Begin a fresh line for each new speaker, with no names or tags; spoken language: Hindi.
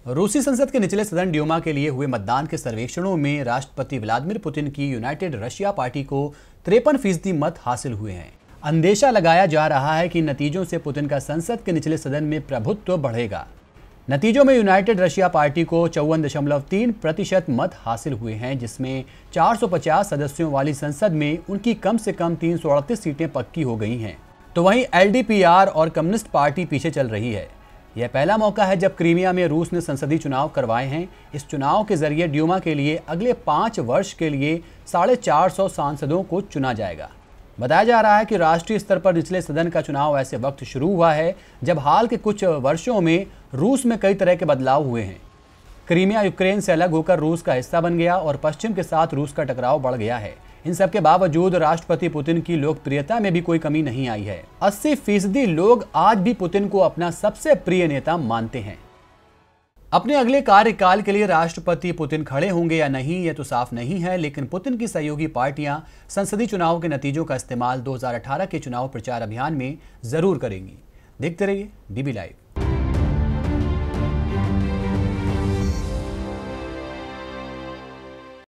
रूसी संसद के निचले सदन ड्यूमा के लिए हुए मतदान के सर्वेक्षणों में राष्ट्रपति व्लादिमीर पुतिन की यूनाइटेड रशिया पार्टी को 53% मत हासिल हुए हैं। अंदेशा लगाया जा रहा है कि नतीजों से पुतिन का संसद के निचले सदन में प्रभुत्व बढ़ेगा। नतीजों में यूनाइटेड रशिया पार्टी को 54.3% मत हासिल हुए हैं, जिसमें 450 सदस्यों वाली संसद में उनकी कम से कम 338 सीटें पक्की हो गई हैं। तो वहीं एलडीपीआर और कम्युनिस्ट पार्टी पीछे चल रही है। यह पहला मौका है जब क्रीमिया में रूस ने संसदीय चुनाव करवाए हैं। इस चुनाव के जरिए ड्यूमा के लिए अगले 5 वर्ष के लिए 450 सांसदों को चुना जाएगा। बताया जा रहा है कि राष्ट्रीय स्तर पर निचले सदन का चुनाव ऐसे वक्त शुरू हुआ है जब हाल के कुछ वर्षों में रूस में कई तरह के बदलाव हुए हैं। क्रीमिया यूक्रेन से अलग होकर रूस का हिस्सा बन गया और पश्चिम के साथ रूस का टकराव बढ़ गया है। इन सब के बावजूद राष्ट्रपति पुतिन की लोकप्रियता में भी कोई कमी नहीं आई है। 80% लोग आज भी पुतिन को अपना सबसे प्रिय नेता मानते हैं। अपने अगले कार्यकाल के लिए राष्ट्रपति पुतिन खड़े होंगे या नहीं, यह तो साफ नहीं है, लेकिन पुतिन की सहयोगी पार्टियां संसदीय चुनाव के नतीजों का इस्तेमाल 2018 के चुनाव प्रचार अभियान में जरूर करेंगी। देखते रहिए डीबी लाइव।